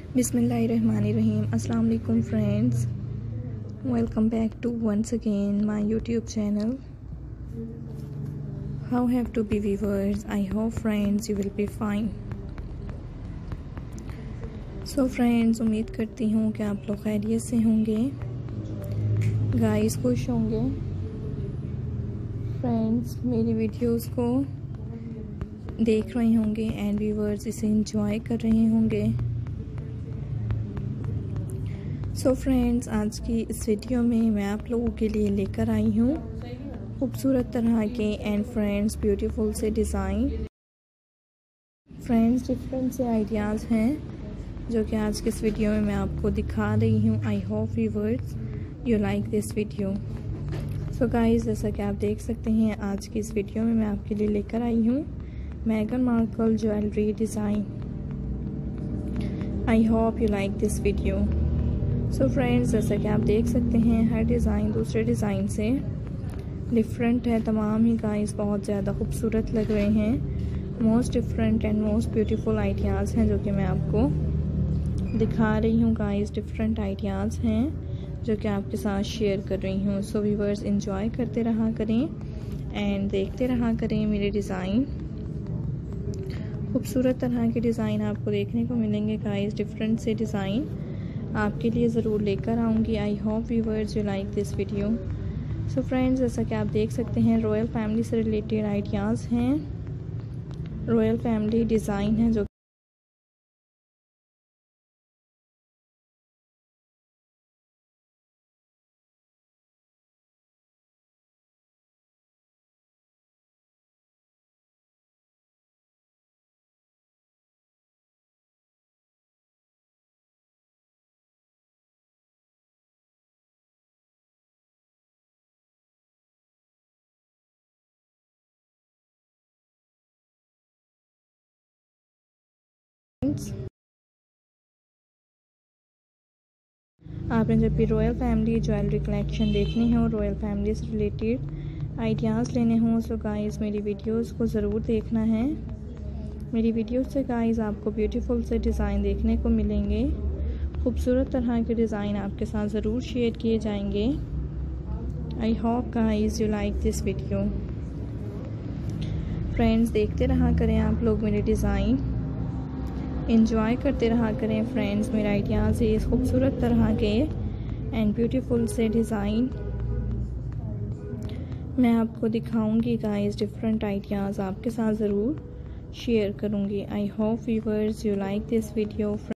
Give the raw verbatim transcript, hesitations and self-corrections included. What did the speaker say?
Bismillahirrahmanirrahim. Assalamu alaikum friends. Welcome back to once again my YouTube channel. How have to be viewers? I hope friends you will be fine. So friends, उम्मीद करती हूँ कि आप लोग खैरियत से होंगे, गाइस खुश होंगे। फ्रेंड्स मेरी वीडियोस को देख रहे होंगे एंड व्यूवर्स इसे एंजॉय कर रहे होंगे। सो फ्रेंड्स, आज की इस वीडियो में मैं आप लोगों के लिए लेकर आई हूँ खूबसूरत तरह के एंड फ्रेंड्स ब्यूटीफुल से डिज़ाइन। फ्रेंड्स डिफरेंट से आइडियाज़ हैं जो कि आज के इस वीडियो में मैं आपको दिखा रही हूँ। I hope viewers you like this video. So guys, जैसा कि आप देख सकते हैं आज की इस वीडियो में मैं आपके लिए लेकर आई हूँ मेगन Markle jewellery design. I hope you like this video. So friends, जैसा कि आप देख सकते हैं हर डिज़ाइन दूसरे डिज़ाइन से डिफरेंट है। तमाम ही गाइस बहुत ज़्यादा खूबसूरत लग रहे हैं। Most different and most beautiful ideas हैं जो कि मैं आपको दिखा रही हूँ। गाइस डिफरेंट आइडियाज़ हैं जो कि आपके साथ शेयर कर रही हूँ। सो व्यूअर्स एंजॉय करते रहा करें एंड देखते रहा करें मेरे डिज़ाइन। खूबसूरत तरह के डिज़ाइन आपको देखने को मिलेंगे गाइस। डिफरेंट से डिज़ाइन आपके लिए ज़रूर लेकर आऊँगी। I hope viewers you like this video. So friends, जैसा कि आप देख सकते हैं रॉयल फैमिली से रिलेटेड आइडियाज़ हैं। रॉयल फैमिली डिज़ाइन है जो आपने जब भी रॉयल फैमिली ज्वेलरी कलेक्शन देखनी हो, रॉयल फैमिली से रिलेटेड आइडियाज़ लेने हों, सो गाइस मेरी वीडियोस को ज़रूर देखना है। मेरी वीडियोस से गाइस आपको ब्यूटीफुल से डिज़ाइन देखने को मिलेंगे। खूबसूरत तरह के डिज़ाइन आपके साथ ज़रूर शेयर किए जाएंगे। I hope guys you like this video. Friends देखते रहा करें आप लोग मेरे डिज़ाइन, एंजॉय करते रहा करें फ्रेंड्स मेरे आइडियाज़ इस खूबसूरत तरह के एंड ब्यूटीफुल से डिज़ाइन मैं आपको दिखाऊंगी गाइस। डिफरेंट आइडियाज़ आपके साथ ज़रूर शेयर करूंगी। I hope viewers you like this video.